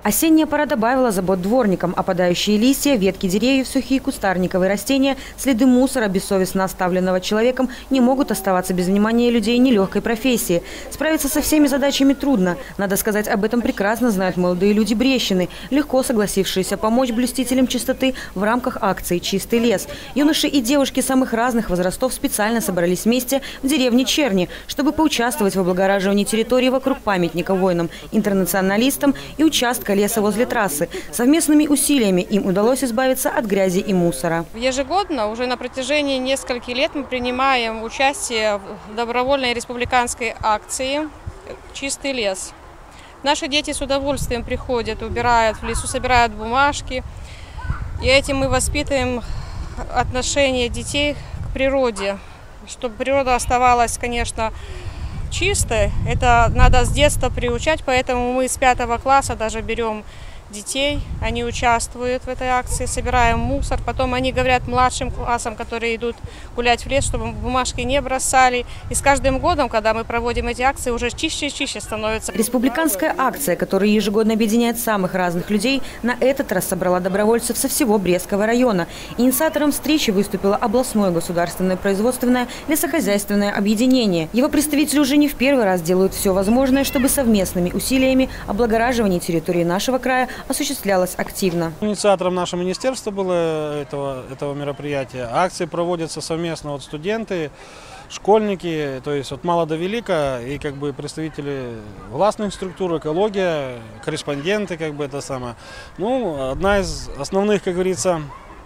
Осенняя пора добавила забот дворникам. Опадающие листья, ветки деревьев, сухие кустарниковые растения, следы мусора, бессовестно оставленного человеком, не могут оставаться без внимания людей нелегкой профессии. Справиться со всеми задачами трудно. Надо сказать, об этом прекрасно знают молодые люди Брещины, легко согласившиеся помочь блюстителям чистоты в рамках акции «Чистый лес». Юноши и девушки самых разных возрастов специально собрались вместе в деревне Черни, чтобы поучаствовать в облагораживании территории вокруг памятника воинам-интернационалистам и участка леса возле трассы. Совместными усилиями им удалось избавиться от грязи и мусора. Ежегодно, уже на протяжении нескольких лет, мы принимаем участие в добровольной республиканской акции «Чистый лес». Наши дети с удовольствием приходят, убирают в лесу, собирают бумажки. И этим мы воспитываем отношение детей к природе. Чтобы природа оставалась, конечно, чистой, это надо с детства приучать, поэтому мы с 5 класса даже берем детей, они участвуют в этой акции, собираем мусор, потом они говорят младшим классам, которые идут гулять в лес, чтобы бумажки не бросали. И с каждым годом, когда мы проводим эти акции, уже чище и чище становится. Республиканская акция, которая ежегодно объединяет самых разных людей, на этот раз собрала добровольцев со всего Брестского района. Инициатором встречи выступило областное государственное производственное лесохозяйственное объединение. Его представители уже не в первый раз делают все возможное, чтобы совместными усилиями облагораживание территории нашего края осуществлялось активно. Инициатором нашего министерства было этого мероприятия. Акции проводятся совместно от студенты, школьники, то есть от мала до велика, и как бы представители властных структур, экология, корреспонденты, это самое. Ну, одна из основных, как говорится,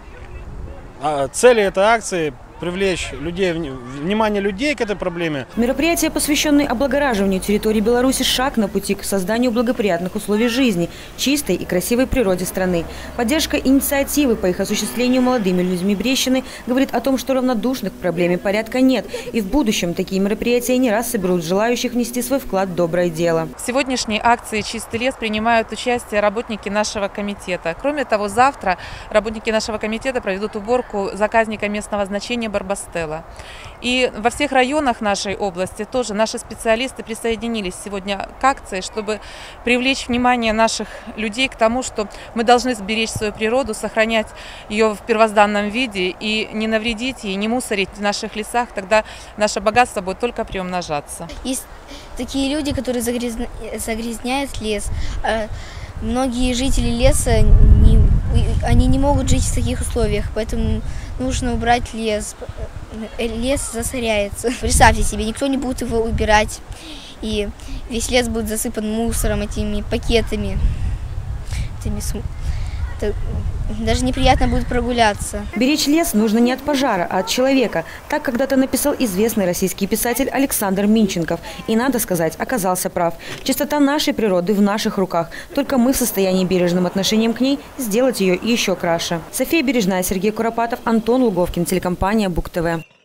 целей этой акции – привлечь людей, внимание людей к этой проблеме. Мероприятие, посвященное облагораживанию территории Беларуси, шаг на пути к созданию благоприятных условий жизни, чистой и красивой природе страны. Поддержка инициативы по их осуществлению молодыми людьми Брещины говорит о том, что равнодушных к проблеме порядка нет. И в будущем такие мероприятия не раз соберут желающих внести свой вклад в доброе дело. В сегодняшней акции «Чистый лес» принимают участие работники нашего комитета. Кроме того, завтра работники нашего комитета проведут уборку заказника местного значения Барбастелла. И во всех районах нашей области тоже наши специалисты присоединились сегодня к акции, чтобы привлечь внимание наших людей к тому, что мы должны сберечь свою природу, сохранять ее в первозданном виде и не навредить ей, не мусорить в наших лесах, тогда наше богатство будет только приумножаться. Есть такие люди, которые загрязняют лес. Многие жители леса они не могут жить в таких условиях, поэтому нужно убрать лес. Лес засоряется. Представьте себе, никто не будет его убирать, и весь лес будет засыпан мусором, этими пакетами. Даже неприятно будет прогуляться. Беречь лес нужно не от пожара, а от человека. Так когда-то написал известный российский писатель Александр Минченков. И, надо сказать, оказался прав. Чистота нашей природы в наших руках. Только мы в состоянии бережным отношением к ней сделать ее еще краше. София Бережная, Сергей Куропатов, Антон Луговкин, телекомпания Бук ТВ.